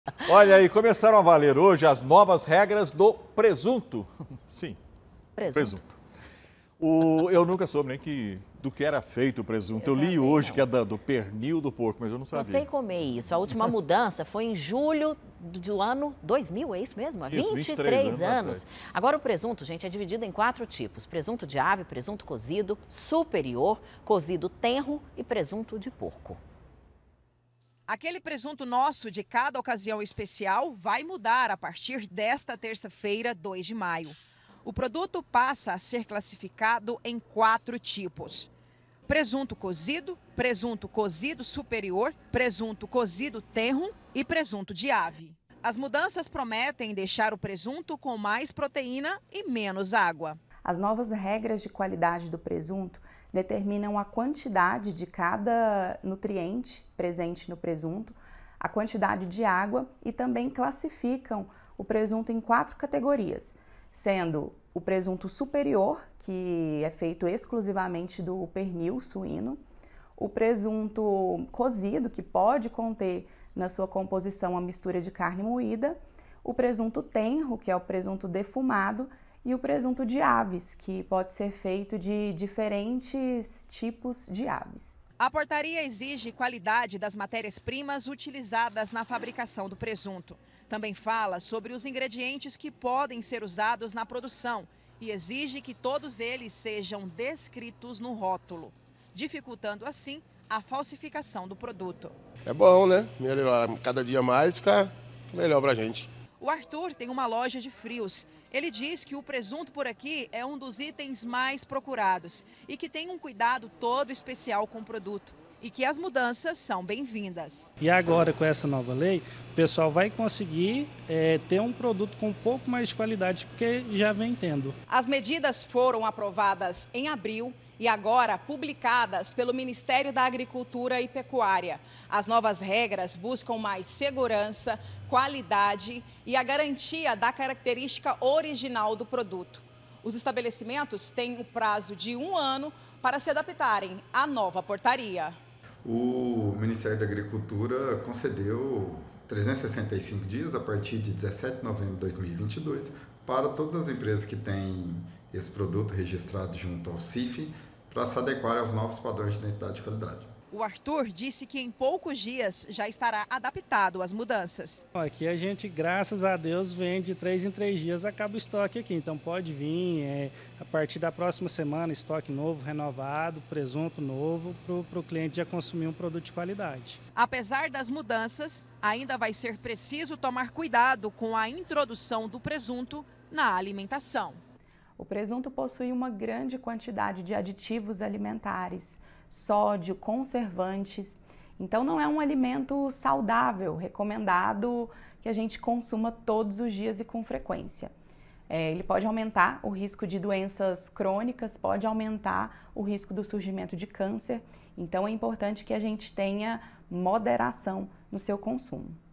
Olha aí, começaram a valer hoje as novas regras do presunto. Sim, Presunto. presunto. Eu nunca soube nem do que era feito o presunto. Eu li também hoje não. que é do pernil do porco, mas eu não Não sei sabia. comer isso. A última mudança foi em julho do ano 2000, é isso mesmo? Há Isso, 23 23 anos anos. atrás. Agora o presunto, gente, é dividido em 4 tipos. Presunto de ave, presunto cozido, superior, cozido tenro e presunto de porco. Aquele presunto nosso de cada ocasião especial vai mudar a partir desta terça-feira, 2 de maio. O produto passa a ser classificado em 4 tipos: presunto cozido superior, presunto cozido tenro e presunto de ave. As mudanças prometem deixar o presunto com mais proteína e menos água. As novas regras de qualidade do presunto determinam a quantidade de cada nutriente presente no presunto, a quantidade de água e também classificam o presunto em 4 categorias, sendo o presunto superior, que é feito exclusivamente do pernil suíno, o presunto cozido, que pode conter na sua composição a mistura de carne moída, o presunto tenro, que é o presunto defumado, e o presunto de aves, que pode ser feito de diferentes tipos de aves. A portaria exige qualidade das matérias-primas utilizadas na fabricação do presunto. Também fala sobre os ingredientes que podem ser usados na produção e exige que todos eles sejam descritos no rótulo, dificultando assim a falsificação do produto. É bom, né? Melhorar cada dia mais, fica melhor pra gente. O Arthur tem uma loja de frios. Ele diz que o presunto por aqui é um dos itens mais procurados e que tem um cuidado todo especial com o produto e que as mudanças são bem-vindas. E agora, com essa nova lei, o pessoal vai conseguir ter um produto com um pouco mais de qualidade, porque já vem tendo. As medidas foram aprovadas em abril e agora publicadas pelo Ministério da Agricultura e Pecuária. As novas regras buscam mais segurança, qualidade e a garantia da característica original do produto. Os estabelecimentos têm o prazo de 1 ano para se adaptarem à nova portaria. O Ministério da Agricultura concedeu 365 dias a partir de 17 de novembro de 2022 para todas as empresas que têm esse produto registrado junto ao CIF para se adequar aos novos padrões de identidade e qualidade. O Arthur disse que em poucos dias já estará adaptado às mudanças. Aqui a gente, graças a Deus, vende de 3 em 3 dias, acaba o estoque aqui. Então pode vir, a partir da próxima semana, estoque novo, renovado, presunto novo, para o cliente já consumir um produto de qualidade. Apesar das mudanças, ainda vai ser preciso tomar cuidado com a introdução do presunto na alimentação. O presunto possui uma grande quantidade de aditivos alimentares, sódio, conservantes, então não é um alimento saudável, recomendado que a gente consuma todos os dias e com frequência. Ele pode aumentar o risco de doenças crônicas, pode aumentar o risco do surgimento de câncer, então é importante que a gente tenha moderação no seu consumo.